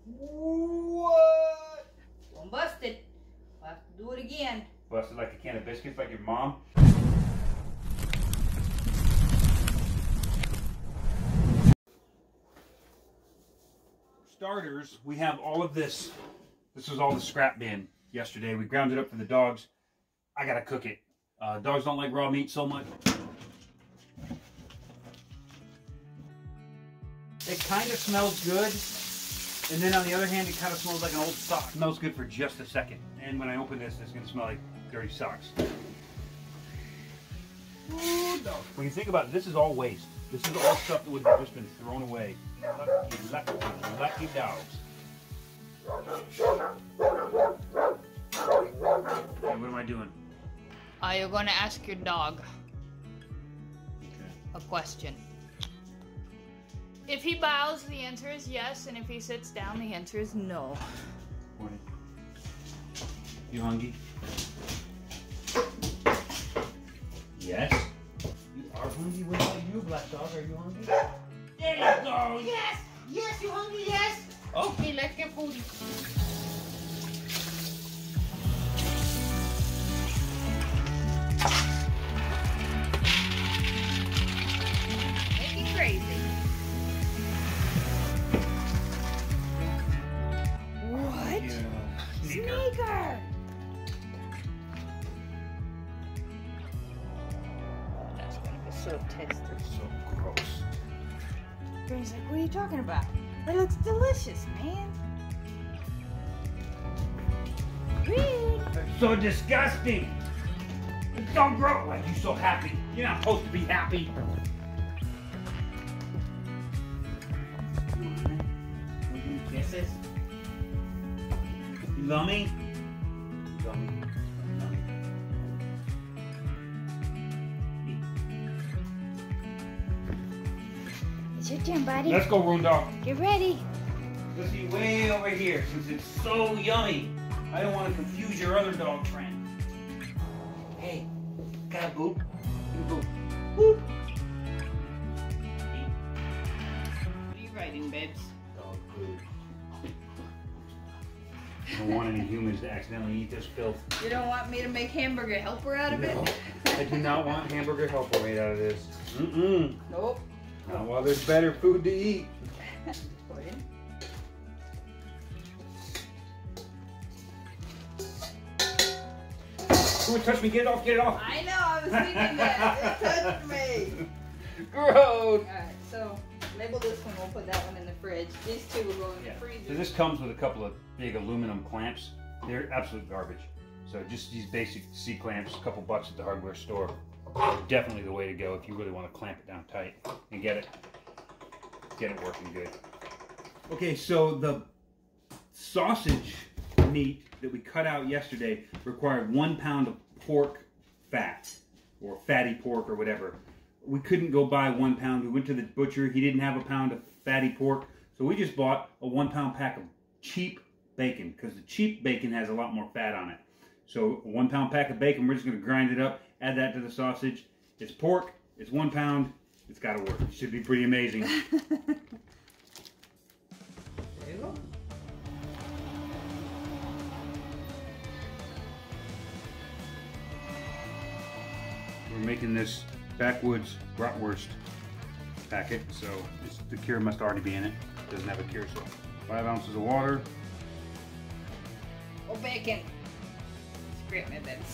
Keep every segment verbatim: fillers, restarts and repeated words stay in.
What? Don't bust it. We'll have to do it again. Bust it like a can of biscuits, like your mom. Starters, we have all of this. This was all the scrap bin yesterday. We ground it up for the dogs. I gotta cook it. Uh, dogs don't like raw meat so much. It kind of smells good, and then on the other hand, it kind of smells like an old sock. It smells good for just a second, and when I open this, it's gonna smell like dirty socks. Ooh, no. When you think about it, this is all waste. This is all stuff that would have just been thrown away. Lucky, lucky, lucky dogs. Okay, what am I doing? Uh, you're going to ask your dog Okay. a question. If he bows, the answer is yes, and if he sits down, the answer is no. Morning. You hungry? Yes. You are hungry? What about you, black dog? Are you hungry? There you go! Yes! Yes, you hungry? Yes! Okay, let's get food. Making crazy. What? Yeah. Sneaker! That's gonna be so tasty. So gross. He's like, what are you talking about? It looks delicious, man. Green. That's so disgusting. It's so gross. Why are you so happy? You're not supposed to be happy. Kisses. You love me? You love me? It's your turn, buddy. Let's go, Roon Dog. Get ready. Let's be way over here since it's so yummy. I don't want to confuse your other dog friend. Hey, got a boop? You boop. Boop. What are you writing, babes? Dog food. I don't want any humans to accidentally eat this filth. You don't want me to make hamburger helper out of No, it? I do not want hamburger helper made out of this. Mm-mm. Nope. Not while there's better food to eat. Put in. Don't touch me, get it off, get it off. I know, I was thinking that. It touched me. Gross. Alright, so label this one, we'll put that one in the fridge. These two will go in Yeah. the freezer. So this comes with a couple of big aluminum clamps. They're absolute garbage. So just these basic C clamps, a couple bucks at the hardware store. Definitely the way to go if you really want to clamp it down tight and get it get it working good. Okay, so the sausage meat that we cut out yesterday required one pound of pork fat, or fatty pork or whatever. We couldn't go buy one pound. We went to the butcher. He didn't have a pound of fatty pork, so we just bought a one pound pack of cheap bacon, because the cheap bacon has a lot more fat on it. So a one pound pack of bacon, we're just going to grind it up, add that to the sausage. It's pork, it's one pound, it's got to work. It should be pretty amazing. There you go. We're making this backwoods bratwurst packet, so it's, the cure must already be in it. It doesn't have a cure, so five ounces of water. Oh, bacon. Scrape my bits.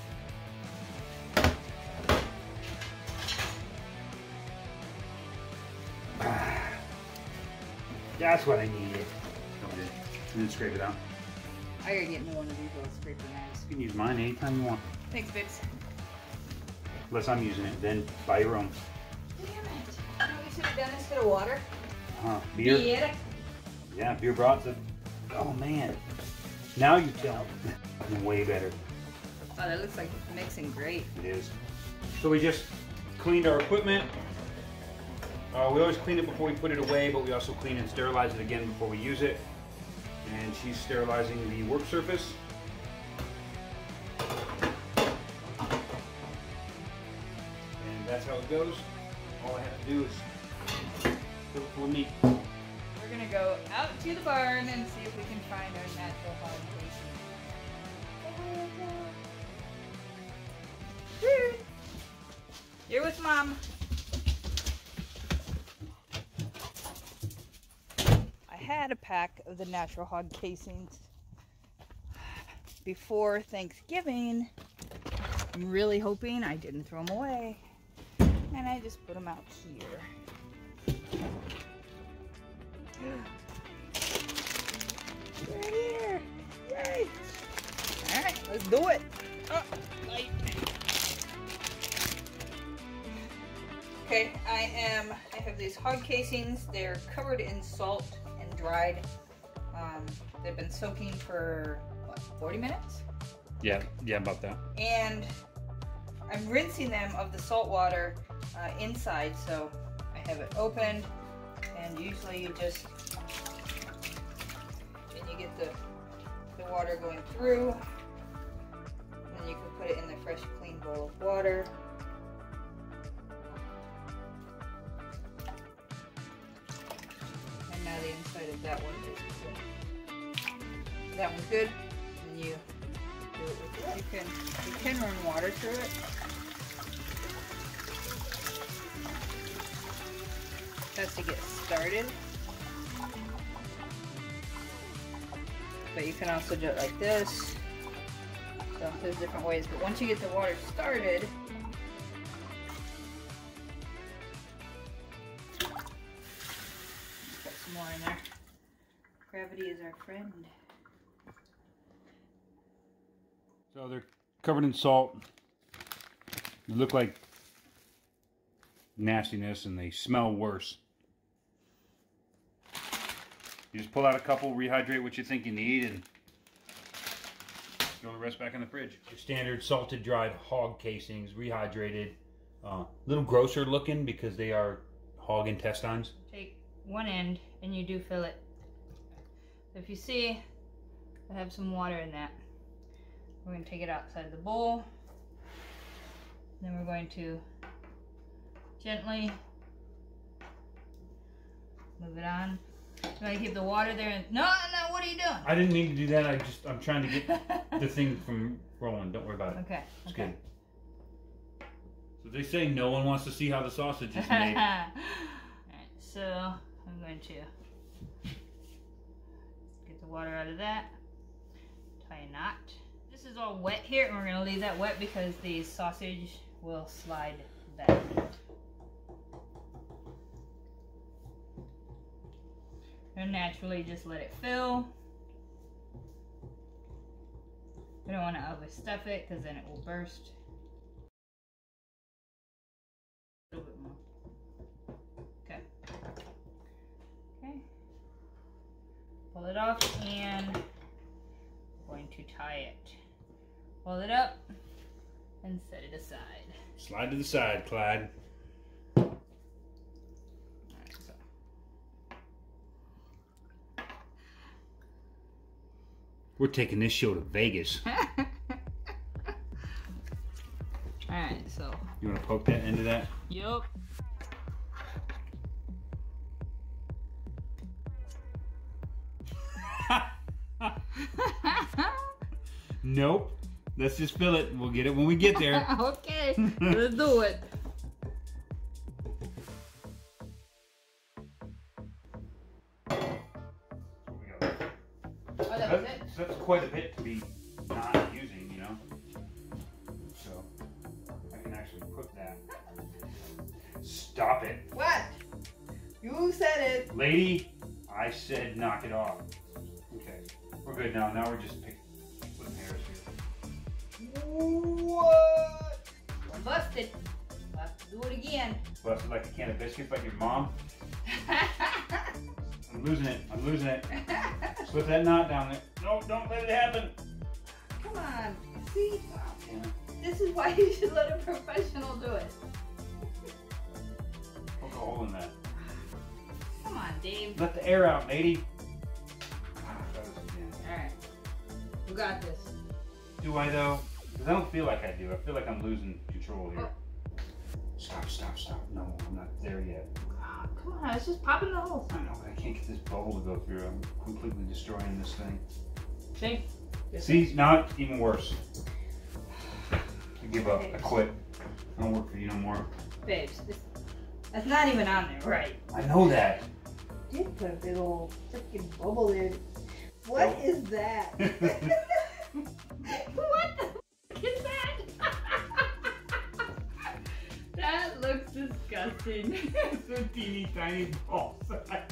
That's what I needed. Okay. And then scrape it out. I gotta get me one of these little scraper knives. You can use mine anytime you want. Thanks, babes. Unless I'm using it, then buy your own. Damn it. You know what we should have done instead of water? Uh, beer? Beer. Yeah, beer brats. Are, oh man. Now you tell. Way better. Oh, that looks like it's mixing great. It is. So we just cleaned our equipment. Uh, we always clean it before we put it away, but we also clean and sterilize it again before we use it. And she's sterilizing the work surface. And that's how it goes. All I have to do is fill it full of meat. We're gonna go out to the barn and see if we can find our natural hog casing. You're with Mom. I had a pack of the natural hog casings before Thanksgiving. I'm really hoping I didn't throw them away. And I just put them out here. They're here! Yay! Alright, let's do it! Oh, light. Okay, I am, I have these hog casings. They're covered in salt and dried. Um, they've been soaking for, what, forty minutes? Yeah, yeah, about that. And I'm rinsing them of the salt water uh, inside, so I have it opened, and usually you just, and you get the, the water going through, and then you can put it in the fresh, clean bowl of water. And now the inside of that one is good. That one's good, and you do it with it. You can, you can run water through it. That's to get started. But you can also do it like this. So there's different ways. But once you get the water started, put some more in there. Gravity is our friend. So they're covered in salt. They look like nastiness and they smell worse. You just pull out a couple, rehydrate what you think you need, and throw the rest back in the fridge. Your standard salted dried hog casings, rehydrated. A uh, little grosser looking because they are hog intestines. Take one end and you do fill it. If you see, I have some water in that. We're going to take it outside the bowl. Then we're going to gently move it on. You want to keep the water there? And, no, no, what are you doing? I didn't mean to do that. I just, I'm trying to get the thing from rolling. Don't worry about it. Okay. It's okay. good. So they say no one wants to see how the sausage is made. Alright, so I'm going to get the water out of that. Tie a knot. This is all wet here, and we're going to leave that wet because the sausage will slide back. And naturally just let it fill. We don't want to overstuff it because then it will burst. A little bit more. Okay. Okay. Pull it off and we're going to tie it. Pull it up and set it aside. Slide to the side, Clyde. We're taking this show to Vegas. Alright, so. You want to poke that into that? Yup. Nope. Let's just fill it. We'll get it when we get there. Okay, let's do it. Oh, that was it? So that's quite a bit to be not using, you know? So, I can actually put that. Stop it. What? You said it. Lady, I said knock it off. Okay, we're good now. Now we're just picking splitting hairs here. What? We're busted. We'll have to do it again. Busted like a can of biscuits like your mom. I'm losing it. I'm losing it. Slip that knot down there. No, don't let it happen. Come on. See? Yeah. This is why you should let a professional do it. Poke a hole in that. Come on, Dave. Let the air out, lady. Alright. You got this. Do I though? Because I don't feel like I do. I feel like I'm losing control here. Oh. Stop, stop, stop. No, I'm not there yet. Oh, come on, it's just popping the holes. I know, but I can't get this bubble to go through. I'm completely destroying this thing. See? See, now it's even worse. I give up. I quit. I don't work for you no more. Babes, this, that's not even on there, right? I know that. You did put a big old freaking bubble there. What Nope. is that? What the f is that? That looks disgusting. It's a teeny tiny ball sack.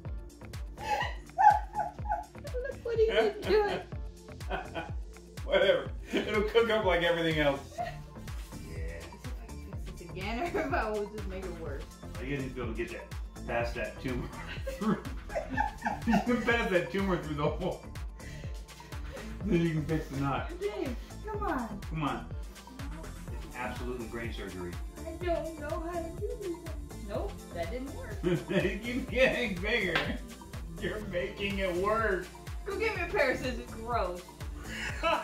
Look what he did to it. Whatever. It'll cook up like everything else. Yeah. Fix this again, or if I will just make it worse. Well, you need to be able to get that past that tumor through. You can pass that tumor through the hole. Then you can fix the knot. Dave, come on. Come on. It's absolutely brain surgery. I don't know how to do this. Nope, that didn't work. It keeps getting bigger. You're making it work. Go get me a pair of scissors. Gross. cut,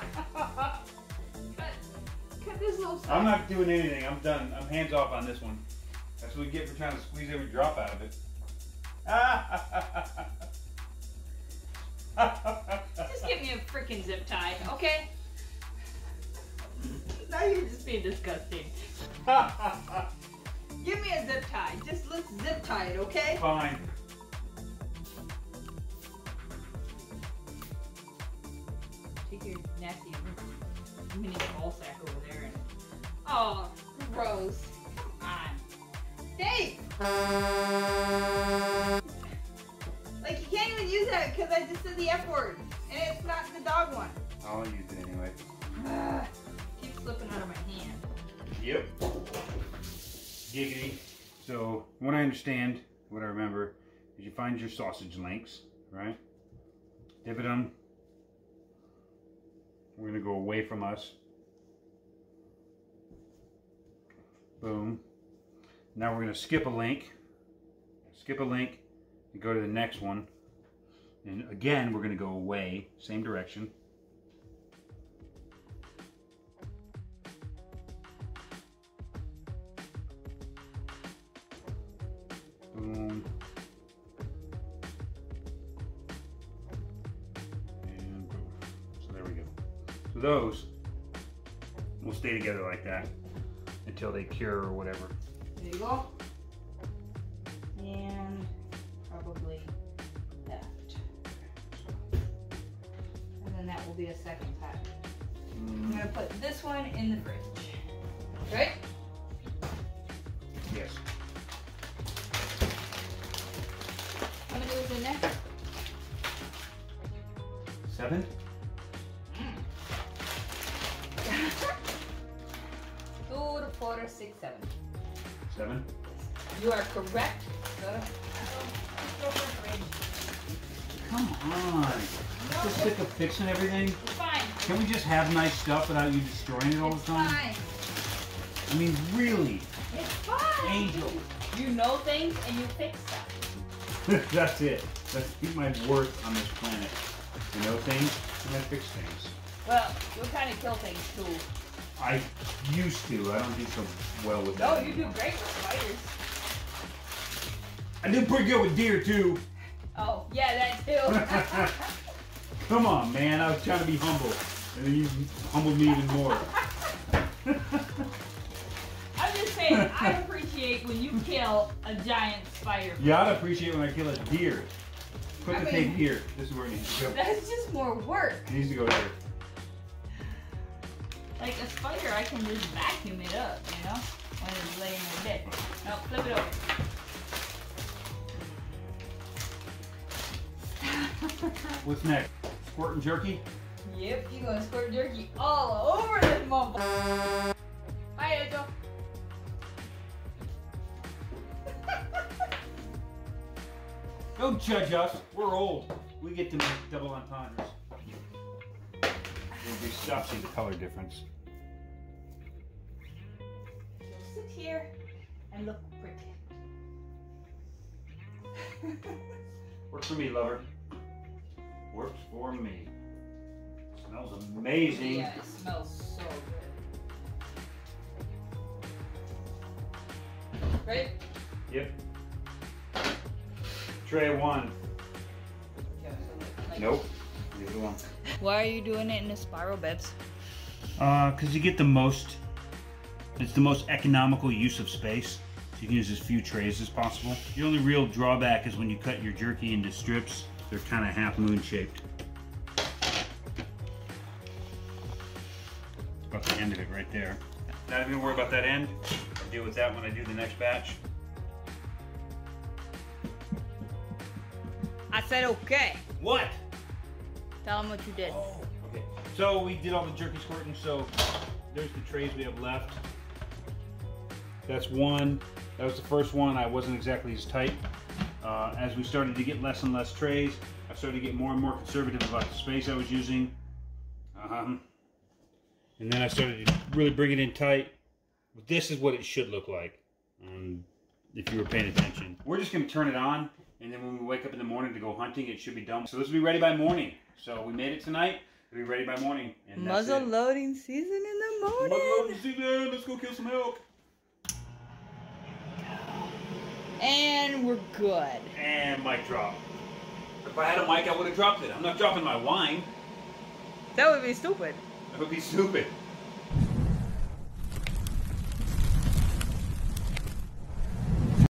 cut this little side. I'm not doing anything. I'm done. I'm hands off on this one. That's what we get for trying to squeeze every drop out of it. Just give me a freaking zip tie, okay? Now you're just being disgusting. Give me a zip tie. Just let's zip tie it, okay? Fine. Take your nasty mini ball sack over there and... Oh, gross. Come on. Dave! Like, you can't even use that because I just said the F word. And it's not the dog one. I'll use it anyway. Ugh. Keeps slipping out of my hand. Yep. Giggity. So, what I understand, what I remember, is you find your sausage links, right? Divot them. We're going to go away from us. Boom. Now we're going to skip a link. Skip a link and go to the next one. And again, we're going to go away, same direction. Boom. And boom. So there we go. So those will stay together like that until they cure or whatever. There you go. And probably that. And then that will be a second pack. I'm going to put this one in the fridge. Right? Yes. How many was in there? Seven? Two, four, six, seven. Seven? You are correct. Go to, go for the fridge. Come on. No, Just sick of fixing everything. it's fine. Can we just have nice stuff without you destroying it all It's the time? fine. I mean, really. It's fine. Angel. You know things and you fix stuff. That's it. That's my worth on this planet. You know things and I fix things. Well, you'll kind of kill things too. I used to. I don't do so well with No, that. you do great with spiders. I do pretty good with deer too. Oh, yeah, that too. Come on, man. I was trying to be humble. And then you humbled me even more. I'm just saying, I appreciate when you kill a giant spider. You ought to appreciate when I kill a deer. Put I the mean- tape here. This is where it needs to go. That's just more work. It needs to go here. Like a spider, I can just vacuum it up, you know, when it's laying there dead. No, flip it over. What's next? Squirt and jerky? Yep, you're gonna squirt jerky all over this motherfucker. Hi, Angel. Don't judge us. We're old. We get to make double entendres. We'll be stuff. See the color difference. So sit here and look pretty. Works for me, lover. Works for me. Smells amazing. Yeah, it smells so good. Right? Yep. tray one. Yeah, so like, Nope. Leave it alone. why are you doing it in a spiral, Bibs? Uh, cause you get the most, it's the most economical use of space. So you can use as few trays as possible. The only real drawback is when you cut your jerky into strips, they're kind of half moon shaped. About the end of it right there. Not even worry about that end. I'll deal with that when I do the next batch. I said okay. What? Tell them what you did. Oh, okay. So we did all the jerky squirting, so there's the trays we have left. That's one. That was the first one. I wasn't exactly as tight. Uh, as we started to get less and less trays, I started to get more and more conservative about the space I was using. Um, and then I started to really bring it in tight. This is what it should look like, um, if you were paying attention. We're just going to turn it on, and then when we wake up in the morning to go hunting, it should be done. So this will be ready by morning. So we made it tonight. It'll be ready by morning. And that's Muzzle it. loading season in the morning. Muzzle loading season. Let's go kill some elk. And we're good. And mic drop. If I had a mic, I would have dropped it. I'm not dropping my wine. That would be stupid. That would be stupid.